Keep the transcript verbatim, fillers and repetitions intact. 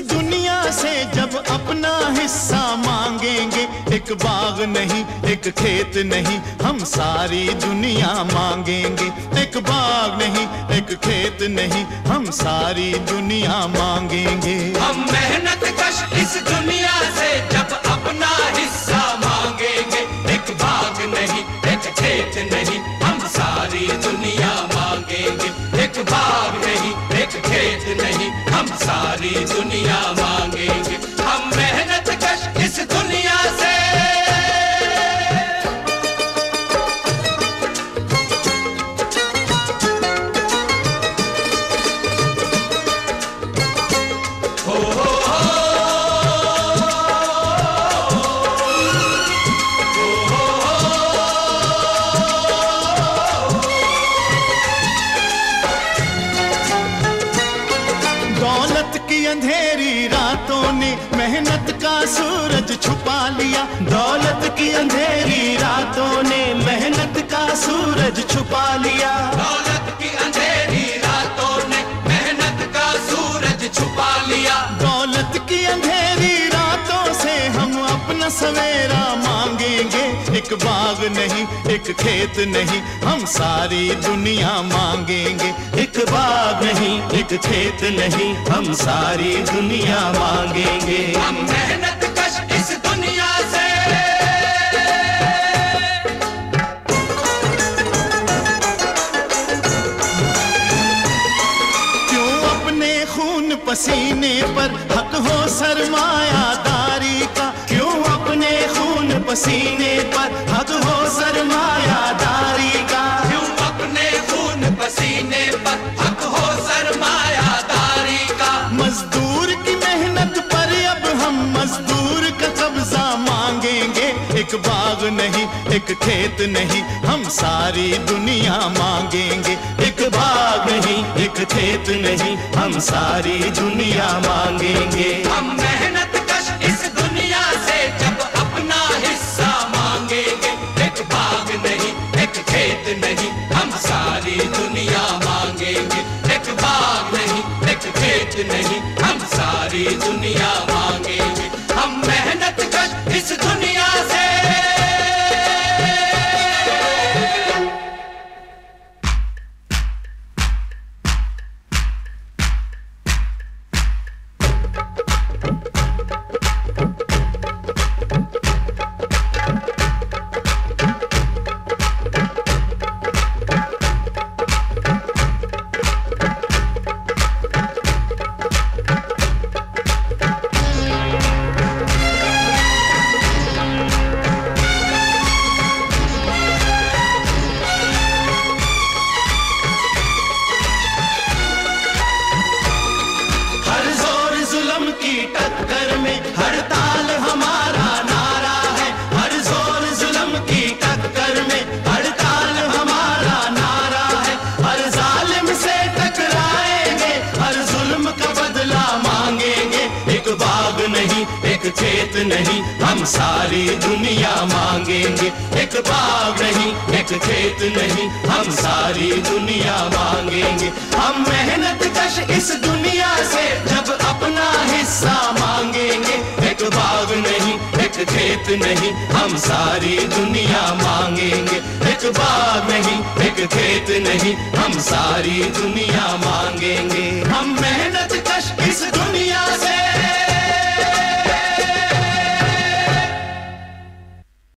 दुनिया से जब अपना हिस्सा मांगेंगे, एक बाग नहीं एक खेत नहीं हम सारी दुनिया मांगेंगे। एक बाग नहीं एक खेत नहीं हम सारी दुनिया मांगेंगे। हम मेहनत कश इस दुनिया से जब अपना हिस्सा मांगेंगे, एक बाग नहीं एक खेत नहीं हम सारी दुनिया मांगेंगे। एक बाग नहीं एक खेत नहीं हम सारी दुनिया मांगेंगे। हम मेहनत कश इस दुनिया से अंधेरी रातों ने मेहनत का सूरज छुपा लिया। दौलत की अंधेरी रातों ने मेहनत का सूरज छुपा लिया। दौलत की अंधेरी रातों ने मेहनत का सूरज छुपा लिया। दौलत की अंधेरी रातों से हम अपना सवेरा मांगेंगे। एक बाग नहीं एक खेत नहीं हम सारी दुनिया मांगेंगे। एक बाग नहीं एक खेत नहीं हम सारी दुनिया मांगेंगे। हम मेहनत कश इस दुनिया से क्यों अपने खून पसीने पर हक हो सरमायादारी का। क्यों अपने खून पसीने पर हक हो सरमायादारी का। क्यों अपने खून पसीने पर हक हो सरमायादारी का। मजदूर की मेहनत पर अब हम मजदूर का कब्जा मांगेंगे। एक बाग नहीं एक खेत नहीं हम सारी दुनिया मांगेंगे। एक बाग नहीं एक खेत नहीं हम सारी दुनिया मांगेंगे। हम मेहनत कश इस दुनिया से जब अपना हिस्सा मांगेंगे। एक बाग नहीं एक खेत नहीं हम सारी दुनिया मांगेंगे। एक बाग नहीं एक खेत नहीं हम सारी दुनिया मांगेंगे। हम मेहनत कश इस दुनिया से टक्कर में हड़ताल हमारा नारा है। हर जोर जुल्म की टक्कर में हड़ताल हमारा नारा है। हर जालिम से टकराएंगे हर जुल्म का बदला मांगेंगे। एक बाग नहीं एक खेत नहीं हम सारी दुनिया मांगेंगे। एक बाग नहीं एक खेत नहीं हम सारी दुनिया मांगेंगे। हम मेहनत कश इस दुनिया से जब अपना हिस्सा मांगेंगे। एक बाग नहीं एक खेत नहीं हम सारी दुनिया मांगेंगे। एक बाग नहीं एक खेत नहीं हम सारी दुनिया मांगेंगे।